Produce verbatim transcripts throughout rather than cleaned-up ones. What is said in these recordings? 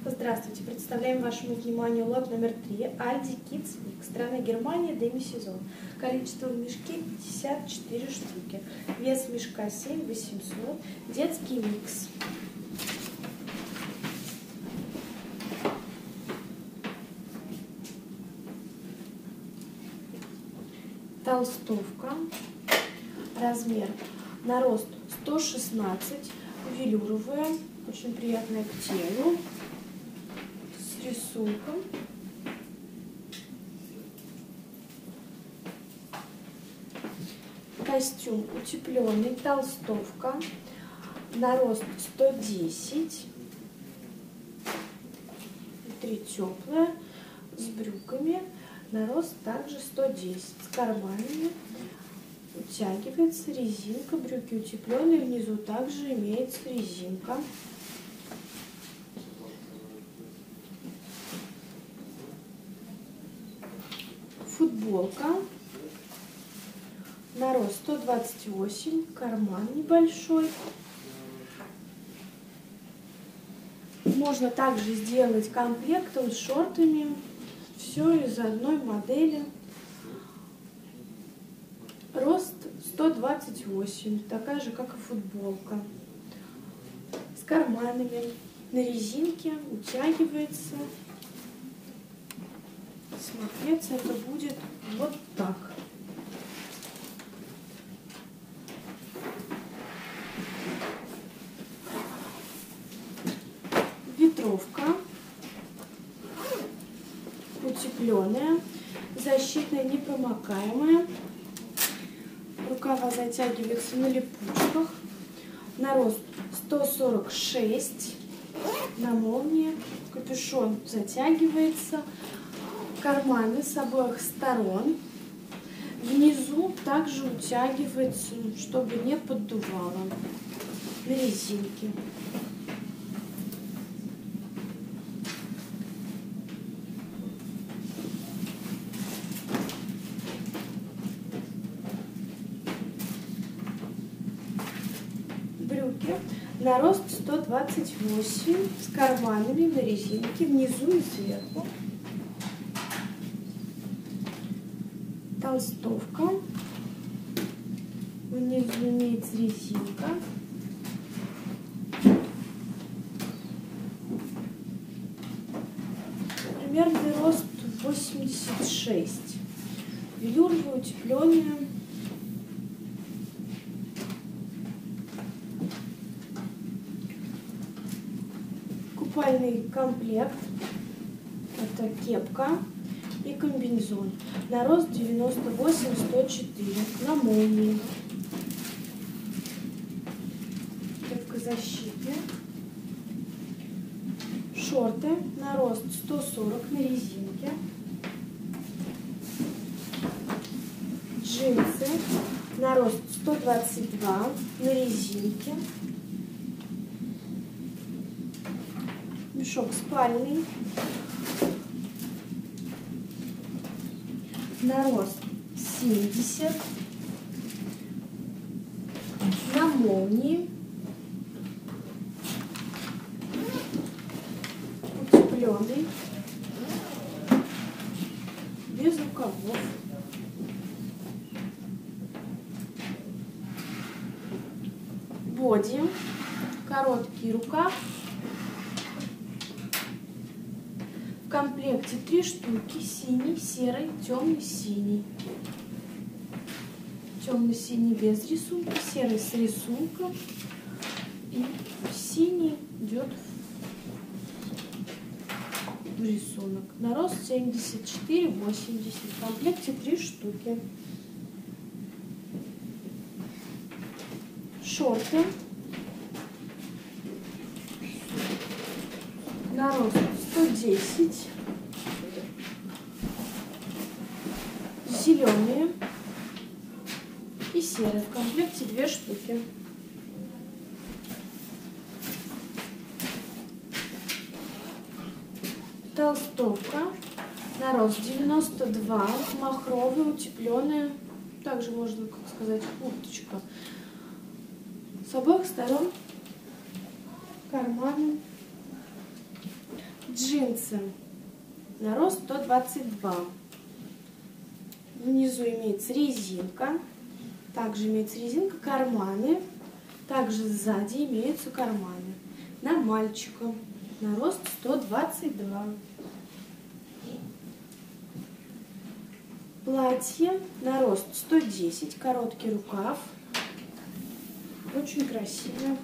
Здравствуйте! Представляем вашему вниманию лот номер три Aldi Kids Mix. Страна Германия, демисезон. Количество в мешке пятьдесят четыре штуки. Вес мешка семь тысяч восемьсот. Детский микс. Толстовка. Размер на рост сто шестнадцать. Велюровая. Очень приятная к телу. С рисунком. Костюм утепленный, толстовка. На рост сто десять. Внутри теплая. С брюками. На рост также сто десять. С карманами. Утягивается резинка. Брюки утепленные. Внизу также имеется резинка. Футболка на рост сто двадцать восемь, карман небольшой. Можно также сделать комплектом с шортами. Все из одной модели. Рост сто двадцать восемь, такая же, как и футболка. С карманами, на резинке, утягивается. Смотреться это будет вот так. Ветровка. Утепленная. Защитная, непромокаемая. Рукава затягиваются на липучках. На рост сто сорок шесть. На молнии. Капюшон затягивается. Карманы с обоих сторон. Внизу также утягивается, чтобы не поддувало. На резинке. Брюки на рост сто двадцать восемь. С карманами на резинке. Внизу и сверху. Толстовка. Внизу имеется резинка. Примерный рост восемьдесят шесть. Велюровая, утепленная. Купальный комплект. Это кепка и комбинезон. На рост девяносто восемь сто четыре. На молнии. Кепка защитная. Шорты на рост сто сорок на резинке. Джинсы на рост сто двадцать два на резинке. Мешок спальный. На рост семьдесят. На молнии. Утепленный. Без рукавов. Боди. Короткий рукав. В комплекте три штуки: синий, серый, темно-синий. Темно-синий без рисунка, серый с рисунком. И синий идет в рисунок. На рост семьдесят четыре восемьдесят. В комплекте три штуки. Шорты. На рост сто десять. Зеленые и серые. В комплекте две штуки. Толстовка на рост девяносто два. Махровая, утепленная. Также можно, как сказать, курточка. С обоих сторон карманы. Джинсы на рост сто двадцать два. Внизу имеется резинка. Также имеется резинка, карманы. Также сзади имеются карманы. На мальчика на рост сто двадцать два. Платье на рост сто десять, короткий рукав. Очень красивое.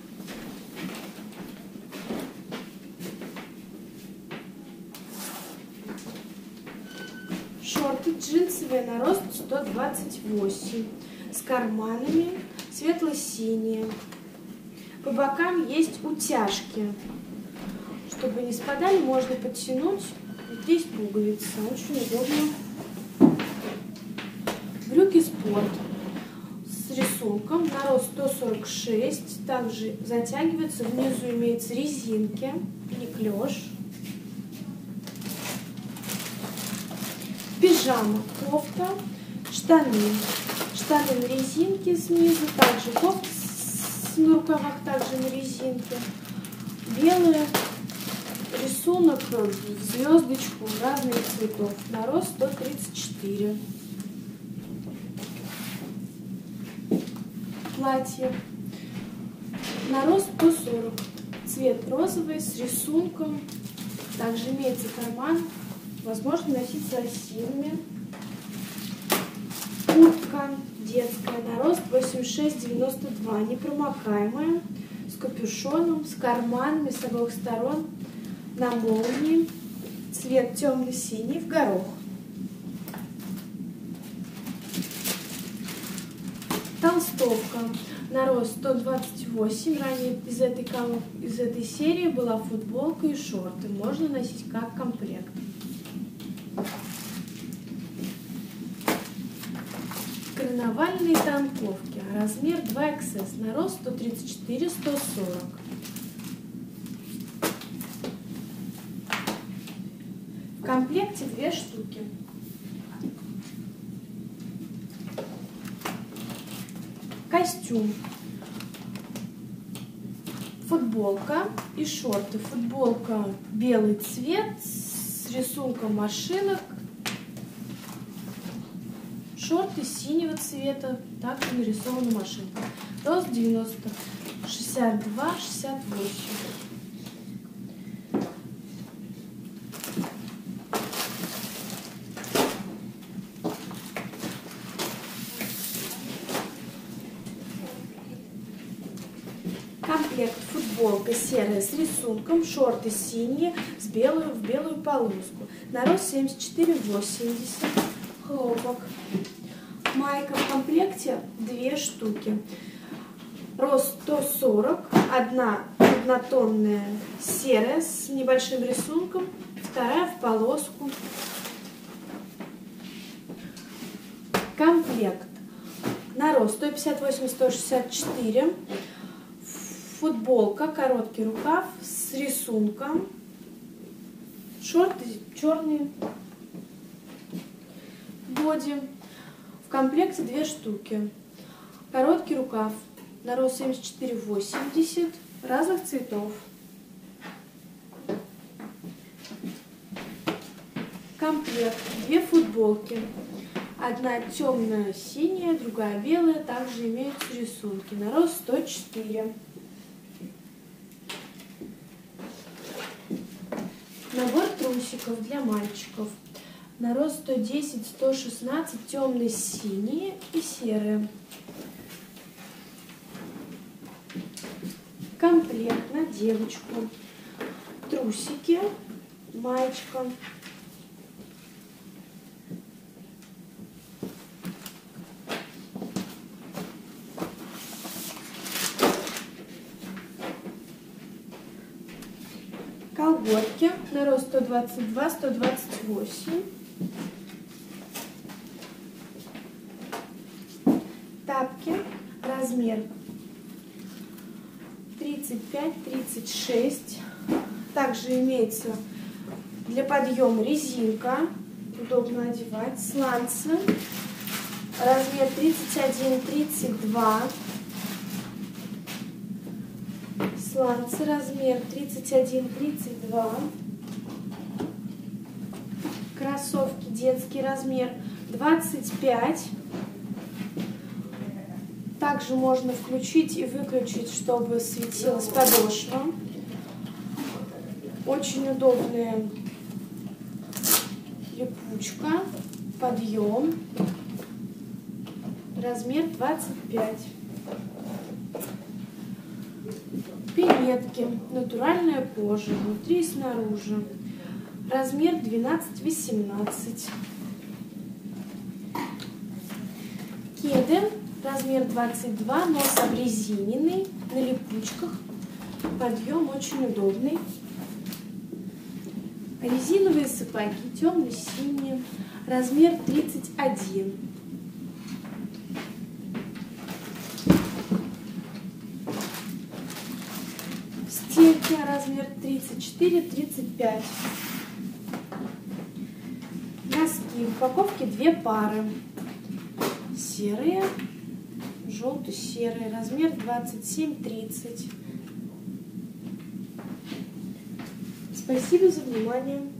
Шорты джинсовые на рост сто двадцать восемь. С карманами, светло-синие. По бокам есть утяжки. Чтобы не спадали, можно подтянуть. Здесь пуговица. Очень удобно. Брюки спорт с рисунком на рост сто сорок шесть. Также затягивается. Внизу имеются резинки, неклеш. Пижама, кофта, штаны. Штаны на резинке снизу. Также кофта на рукавах, также на резинке. Белые. Рисунок, звездочку разных цветов. На рост сто тридцать четыре. Платье на рост сто сорок. Цвет розовый с рисунком. Также имеется карман. Возможно носить с лосинами. Куртка детская на рост восемьдесят шесть девяносто два. Непромокаемая. С капюшоном, с карманами с обоих сторон. На молнии. Цвет темно-синий в горох. Толстовка на рост сто двадцать восемь. Ранее из этой, из этой серии была футболка и шорты. Можно носить как комплект. Карнавальные танковки. Размер два икс эс. На рост сто тридцать четыре сто сорок. В комплекте две штуки. Костюм. Футболка и шорты. Футболка белый цвет с рисунком машинок. Шорты синего цвета, также нарисована машинка. Рост девяносто, шестьдесят два шестьдесят восемь. Комплект: футболка серая с рисунком, шорты синие с белую в белую полоску. На рост семьдесят четыре восемьдесят. Хлопок. Майка в комплекте две штуки. Рост сто сорок. Одна однотонная серая с небольшим рисунком, вторая в полоску. Комплект на рост сто пятьдесят восемь сто шестьдесят четыре. Футболка, короткий рукав с рисунком. Шорты черные. Боди. В комплекте две штуки. Короткий рукав на рост семьдесят четыре восемьдесят. Разных цветов. Комплект. Две футболки. Одна темная синяя, другая белая. Также имеются рисунки. На рост сто четыре. Набор трусиков для мальчиков. На рост сто десять сто шестнадцать, темно-синие и серые. Комплект на девочку. Трусики, маечка. Колготки на рост сто двадцать два сто двадцать восемь. Тапки размер тридцать пять тридцать шесть. Также имеется для подъема резинка, удобно одевать, сланцы размер тридцать один тридцать два. Сланцы размер тридцать один тридцать два. Кроссовки детский, размер двадцать пять. Также можно включить и выключить, чтобы светилась подошва. Очень удобная липучка, подъем, размер двадцать пять. Пинетки, натуральная кожа, внутри и снаружи, размер двенадцать восемнадцать. Кеды, размер двадцать два, нос обрезиненный, на липучках, подъем очень удобный. Резиновые сапоги, темно-синие, размер тридцать один. Стельки, размер тридцать четыре тридцать пять. Носки, в упаковке две пары. Серые, желто-серые, размер двадцать семь тридцать. Спасибо за внимание.